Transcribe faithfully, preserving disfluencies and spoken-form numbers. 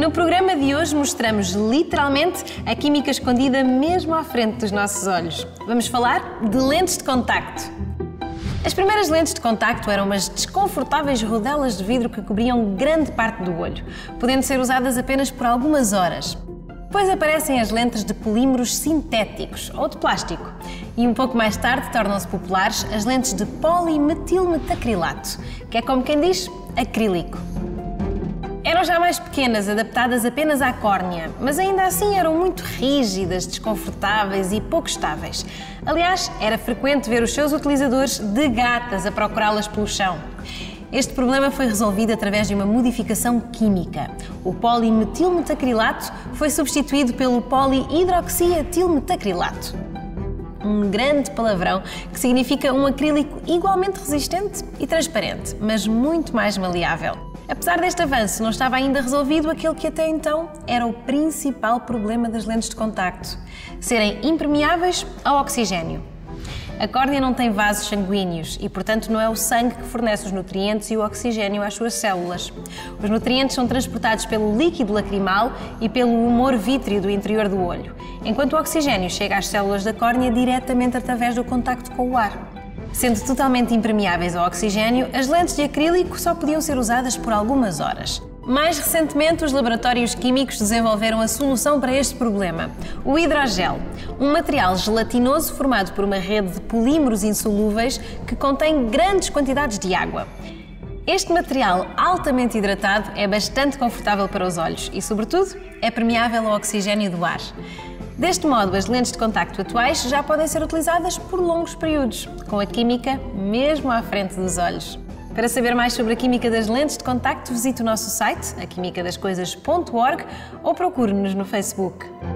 No programa de hoje mostramos literalmente a química escondida mesmo à frente dos nossos olhos. Vamos falar de lentes de contacto. As primeiras lentes de contacto eram umas desconfortáveis rodelas de vidro que cobriam grande parte do olho, podendo ser usadas apenas por algumas horas. Depois aparecem as lentes de polímeros sintéticos ou de plástico. E um pouco mais tarde tornam-se populares as lentes de polimetilmetacrilato, que é como quem diz, acrílico. Eram já mais pequenas, adaptadas apenas à córnea, mas ainda assim eram muito rígidas, desconfortáveis e pouco estáveis. Aliás, era frequente ver os seus utilizadores de gatas a procurá-las pelo chão. Este problema foi resolvido através de uma modificação química. O polimetilmetacrilato foi substituído pelo polihidroxietilmetacrilato. Um grande palavrão que significa um acrílico igualmente resistente e transparente, mas muito mais maleável. Apesar deste avanço, não estava ainda resolvido aquele que até então era o principal problema das lentes de contacto: serem impermeáveis ao oxigênio. A córnea não tem vasos sanguíneos e, portanto, não é o sangue que fornece os nutrientes e o oxigênio às suas células. Os nutrientes são transportados pelo líquido lacrimal e pelo humor vítreo do interior do olho, enquanto o oxigênio chega às células da córnea diretamente através do contacto com o ar. Sendo totalmente impermeáveis ao oxigênio, as lentes de acrílico só podiam ser usadas por algumas horas. Mais recentemente, os laboratórios químicos desenvolveram a solução para este problema: o hidrogel, um material gelatinoso formado por uma rede de polímeros insolúveis que contém grandes quantidades de água. Este material altamente hidratado é bastante confortável para os olhos e, sobretudo, é permeável ao oxigênio do ar. Deste modo, as lentes de contacto atuais já podem ser utilizadas por longos períodos, com a química mesmo à frente dos olhos. Para saber mais sobre a química das lentes de contacto, visite o nosso site, a química das coisas ponto org, ou procure-nos no Facebook.